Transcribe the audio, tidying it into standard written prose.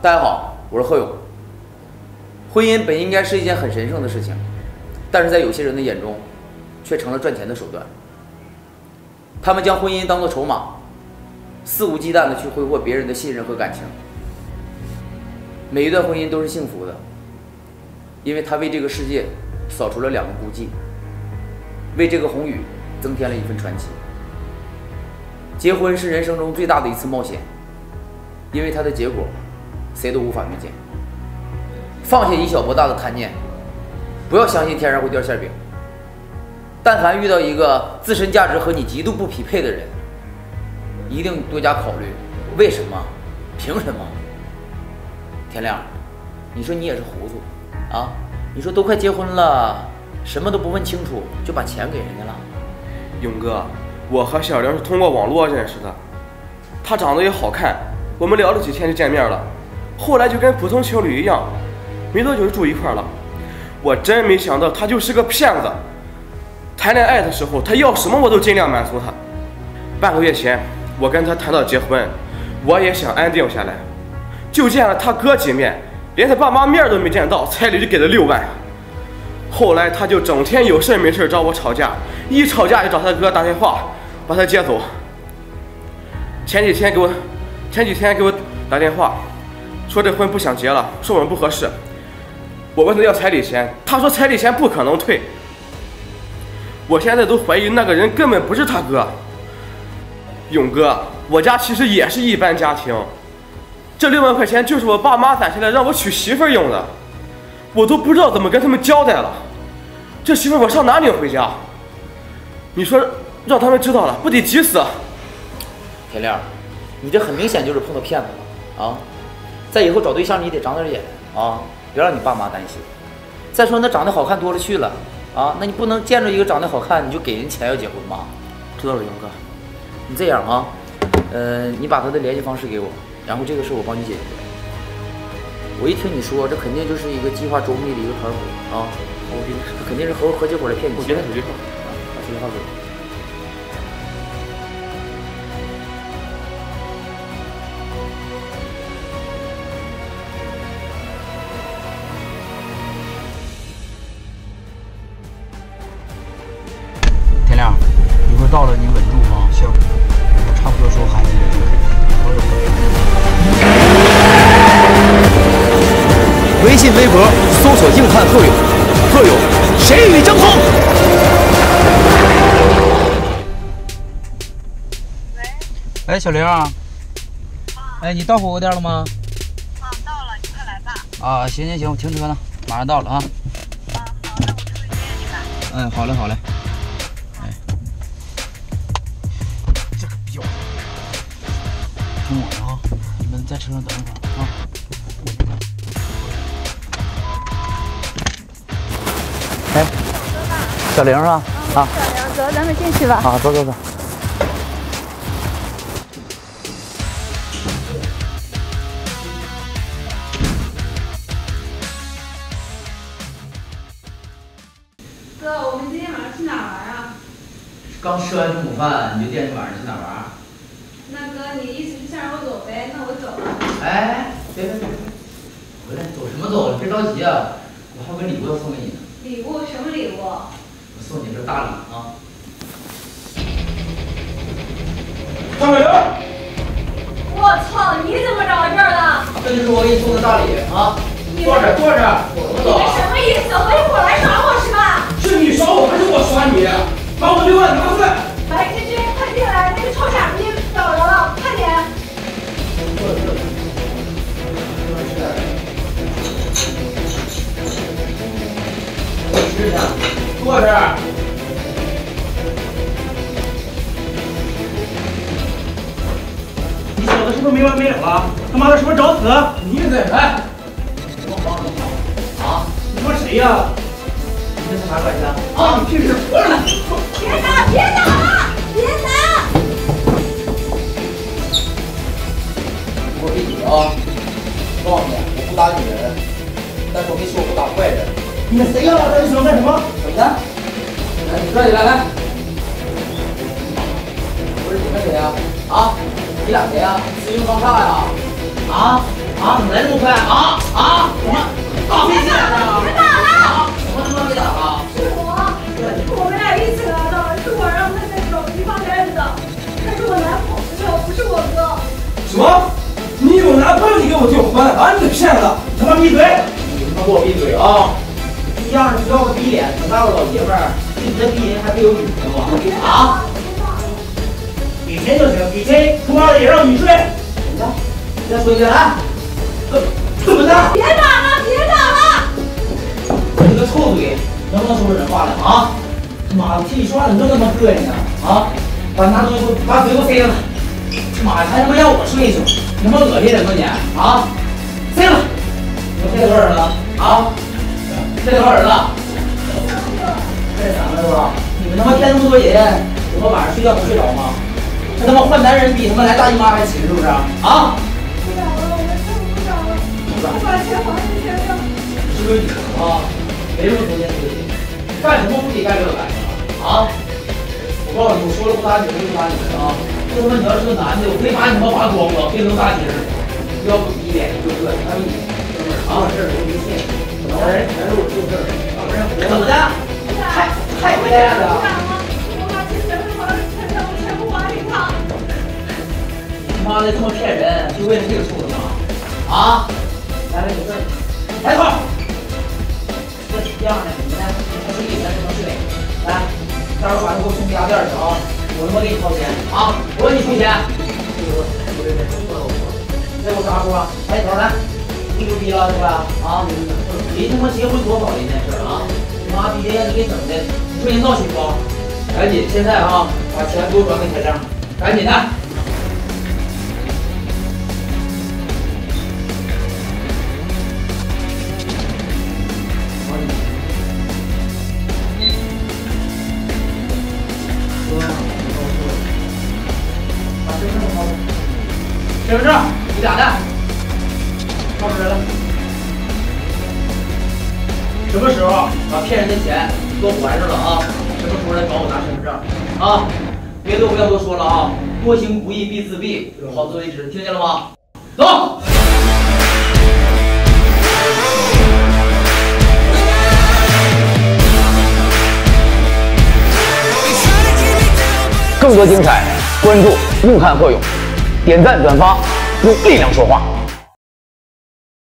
大家好，我是贺勇。婚姻本应该是一件很神圣的事情，但是在有些人的眼中，却成了赚钱的手段。他们将婚姻当作筹码，肆无忌惮地去挥霍别人的信任和感情。每一段婚姻都是幸福的，因为它为这个世界扫除了2个孤寂，为这个宏宇增添了一份传奇。结婚是人生中最大的一次冒险，因为它的结果谁都无法预见。放下以小博大的贪念，不要相信天上会掉馅饼。但凡遇到一个自身价值和你极度不匹配的人，一定多加考虑，为什么？凭什么？天亮，你说你也是糊涂啊？你说都快结婚了，什么都不问清楚就把钱给人家了？ 勇哥，我和小玲是通过网络认识的，她长得也好看，我们聊了几天就见面了，后来就跟普通情侣一样，没多久就住一块了。我真没想到他就是个骗子。谈恋爱的时候，他要什么我都尽量满足他。半个月前，我跟他谈到结婚，我也想安定下来，就见了他哥几面，连他爸妈面都没见到，彩礼就给了6万。后来他就整天有事没事找我吵架，一吵架就找他哥打电话把他接走。前几天给我打电话，说这婚不想结了，说我们不合适。我问他要彩礼钱，他说彩礼钱不可能退。我现在都怀疑那个人根本不是他哥。勇哥，我家其实也是一般家庭，这6万块钱就是我爸妈攒下来让我娶媳妇用的，我都不知道怎么跟他们交代了。这媳妇我上哪领回家？你说让他们知道了，不得急死？ 天亮，你这很明显就是碰到骗子了啊！在以后找对象你得长点眼啊，别让你爸妈担心。再说那长得好看多了去了啊，那你不能见着一个长得好看你就给人钱要结婚吧？ 知道了，勇哥。 你这样啊，你把他的联系方式给我，然后这个事我帮你解决。我一听你说，这肯定就是一个计划周密的一个团伙啊！我给你，他肯定是合结伙来骗你钱。 我给他手机号， 把手机号给我。天亮，一会儿到了你稳住啊！行，我差不多时候喊你再说。微信、微博搜索硬汉贺勇，贺勇，谁与争锋？ 喂， 哎，小玲啊，哎，你到火锅店了吗？ 啊，到了，你快来吧。 啊，行，我停车呢，马上到了啊。 啊，好，那我这就接你吧。 嗯，好嘞。哎， 这个彪， 听我的啊，你们在车上等一会儿啊。哎，小玲是吧？啊， 小玲，走，咱们进去吧。 好，走。 哥，我们今天晚上去哪儿玩啊？ 刚吃完中午饭，你就惦记晚上去哪儿玩？ 那哥，你意思是想让我走呗？那我走了。 哎，别，回来，走什么走？别着急啊，我还有个礼物要送给你呢。 礼物？什么礼物？ 我送你这大礼啊！ 张伟玲， 我操！你怎么找到这儿的？ 这就是我给你送的大礼啊！坐着，走什么走？ 什么意思？回火来耍我是吧？ 是你耍我还是我耍你？把我6万拿出来！ 白芝芝，快进来！那个臭傻逼找着了，快点！ 坐着。 你小子是不是没完没了了？他妈的，是不是找死？ 你再来！ 啊！ 你他妈谁呀？ 你跟他啥关系啊？ 啊！你屁事！ 别打！别打！别打！ 我给你啊！我告诉你，我不打女人，但是我没说我不打坏人。 你们谁呀？这是想干什么？ 怎么的？来，你转起来，来。不是你们谁呀？啊？你俩谁呀？私运方差呀？啊？ 啊，怎么来这么快啊？怎么打飞机来了？ 别打了！ 怎么他妈给打了？ 是我们俩一起来的，是我让他在手机放袋子的，他是我男朋友，不是我哥。 什么？你有男朋友你给我订婚，把你给骗了！他妈闭嘴！ 你他妈给我闭嘴啊！一样是要个逼脸，挺大个老爷们儿，比你这逼人还配有女朋友啊？ 给钱就行，给钱，他妈的也让你睡。 再说一遍来，怎么的？ 别打了，别打了！ 你个臭嘴，能不能说出人话来啊？他妈的，替你说话怎么这么膈应呢？啊！把拿东西给我，把嘴给我塞了！他妈的，还他妈让我睡一宿，你他妈恶心人吗你？啊！塞了！我塞多少人了？啊！塞多少人了？塞3个是吧？你们他妈骗那么多人，怎么晚上睡觉不睡着吗？这他妈换男人比他妈来大姨妈还勤是不是？啊！ 不打了，我们挣不着了，我把钱还给先生。 是个女的啊，没什么中间推理，干什么不得干这个干什么啊？我告诉你，我说了不打你，我就不打你们啊！这他妈你要是个男的，我非把你他妈扒光了，变成大街上，要不逼脸就这，还有你，哥们儿啊，这儿有微信，老人全是我就这儿，要不然怎么的？太不赖了！ 我把钱全部还，全部还给他。 他妈的这么骗人，就为了这个臭他妈啊！来，有事儿，抬头。这样的，你呢？他睡咱就能睡。来，待会儿晚上给我送家店去啊！我他妈给你掏钱啊！我让你出钱。再给我抓住啊！抬头来，你牛逼了是吧？啊！离他妈结婚多早的一件事啊！你妈逼的让你给整的，你说人闹心不？赶紧，现在啊，把钱给我转给台账，赶紧的。身份证，你俩的，掏出来了。什么时候把骗人的钱都还上了啊？什么时候来找我拿身份证啊？别的不要多说了啊，多行不义必自毙，好自为之，听见了吗？走。 更多精彩，关注怒汉贺勇，点赞转发，用力量说话。